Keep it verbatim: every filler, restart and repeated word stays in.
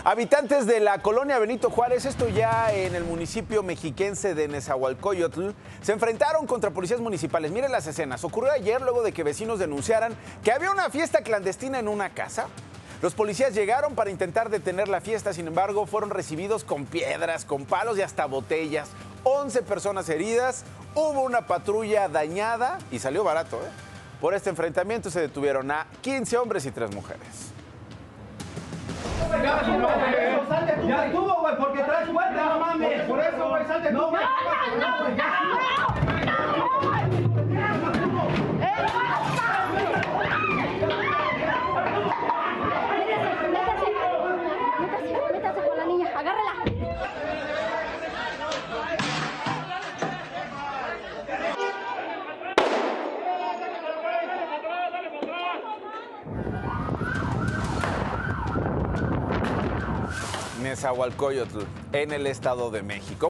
Habitantes de la colonia Benito Juárez, esto ya en el municipio mexiquense de Nezahualcóyotl, se enfrentaron contra policías municipales. Miren las escenas. Ocurrió ayer luego de que vecinos denunciaran que había una fiesta clandestina en una casa. Los policías llegaron para intentar detener la fiesta, sin embargo, fueron recibidos con piedras, con palos y hasta botellas. once personas heridas, hubo una patrulla dañada y salió barato, ¿eh? Por este enfrentamiento se detuvieron a quince hombres y tres mujeres. Ya estuvo, güey. Salte tú, ya estuvo, güey, porque traes cuenta, no mames. Por eso, güey, salte tú, güey. Métase con la niña, agárrala. Nezahualcóyotl, en el Estado de México.